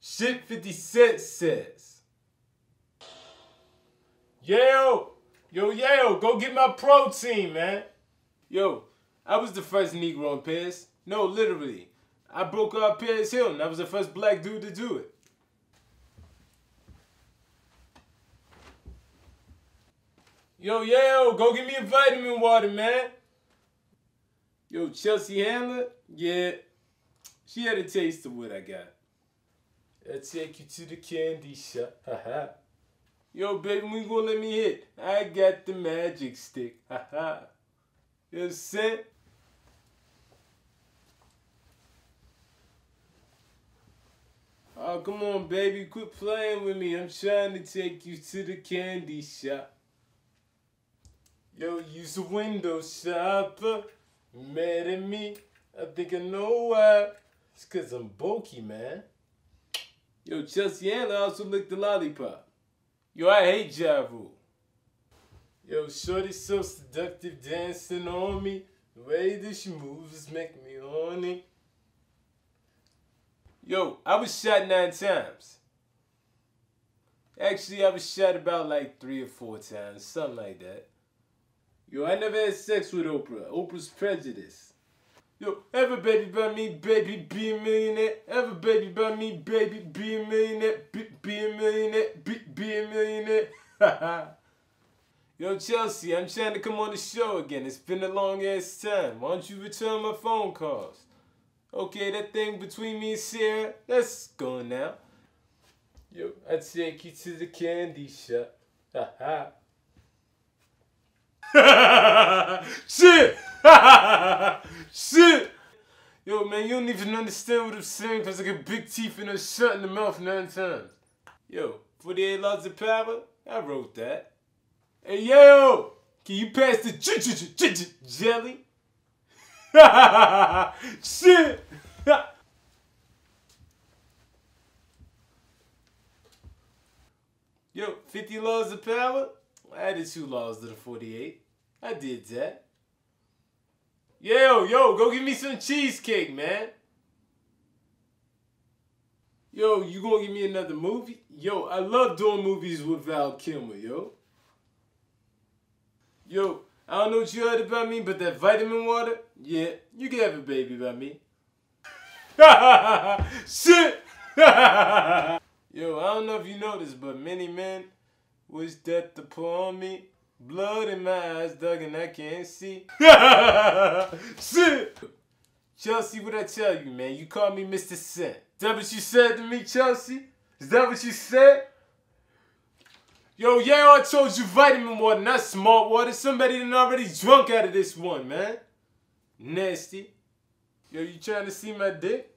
Shit 50 Cent says. Yo, go get my protein, man. Yo, I was the first Negro in Paris. No, literally. I broke up Paris Hilton. I was the first black dude to do it. Yo, go get me a vitamin water, man. Yo, Chelsea Handler? Yeah, she had a taste of what I got. I'll take you to the candy shop. Haha. Yo, baby, when you gonna let me hit? I got the magic stick. Haha. You know what I'm saying? Oh, come on, baby. Quit playing with me. I'm trying to take you to the candy shop. Yo, use a window shopper. Mad at me? I think I know why. It's cause I'm bulky, man. Yo, Chelsea Handler also licked the lollipop. Yo, I hate Ja Rule. Yo, shorty so seductive dancing on me. The way that she moves make me horny. Yo, I was shot 9 times. Actually, I was shot about like 3 or 4 times, something like that. Yo, I never had sex with Oprah. Oprah's prejudice. Yo, ever baby by me, baby, be a millionaire. Ever baby by me, baby, be a millionaire. Be a millionaire, be a millionaire. Yo, Chelsea, I'm trying to come on the show again. It's been a long ass time. Why don't you return my phone calls? Okay, that thing between me and Sarah, that's gone now. Yo, I take you to the candy shop. Shit! Shit! Yo, man, you don't even understand what I'm saying because I got big teeth and a shut in the mouth 9 times. Yo, 48 Laws of Power? I wrote that. Hey, yo! Can you pass the jelly? Shit! Yo, 50 Laws of Power? I added 2 laws to the 48. I did that. Yo, go give me some cheesecake, man. Yo, you gonna give me another movie? Yo, I love doing movies with Val Kilmer, yo. Yo, I don't know what you heard about me, but that vitamin water, yeah, you can have a baby by me. Shit! Yo, I don't know if you noticed, but many men wish death upon me. Blood in my eyes, dog, and I can't see. Shit! Chelsea, what I tell you, man? You called me Mr. Cent. Is that what you said to me, Chelsea? Is that what you said? Yo, yeah, I told you vitamin water, not smart water. Somebody done already drunk out of this one, man. Nasty. Yo, you trying to see my dick?